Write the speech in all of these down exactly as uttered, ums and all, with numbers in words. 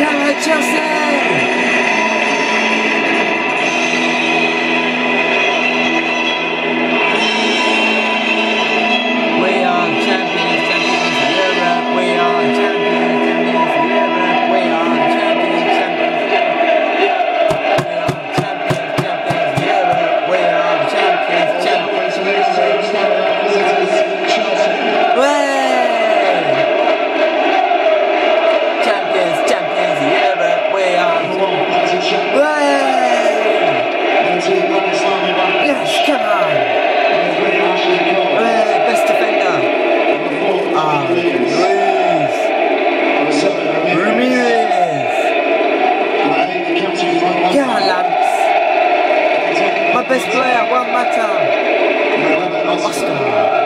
Come on, Chelsea! Best player, one matter. Oscar.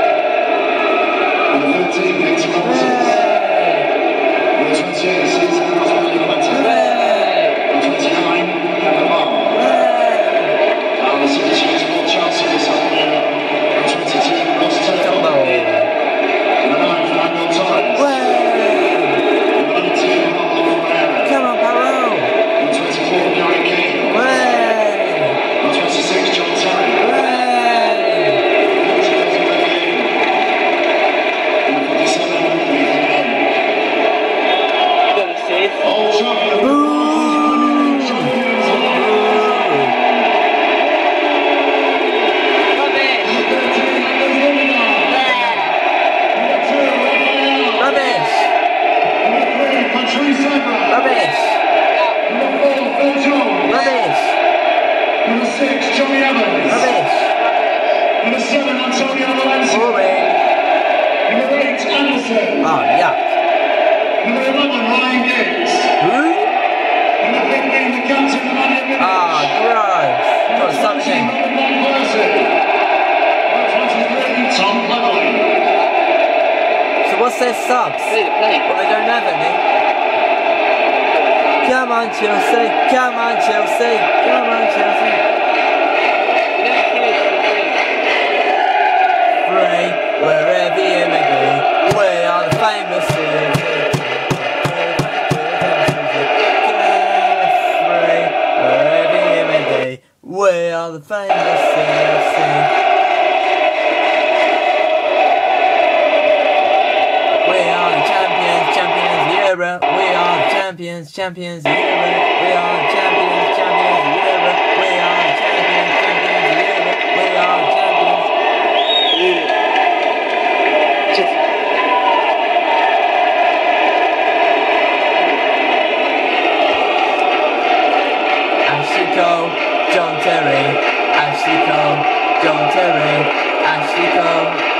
Oh, yeah. Number eleven, Ryan Giggs. Who? Number fifteen, the captain, the man in the Ah, gross. Got something. Number twenty-three, Tom Cleverley. So what's their subs? Well, they don't have any. Come on, Chelsea. Come on, Chelsea. Come on, Chelsea. Free, wherever you may be. We are the famous city. Free, wherever you may be. We are the famous city. We are the champions, champions of Europe. We are the champions, champions of Europe. We are the champions, champions of Europe. We are the champions, champions of Europe. We are the champions. Ashley Cole, John Terry. Ashley Cole, John Terry. Ashley Cole.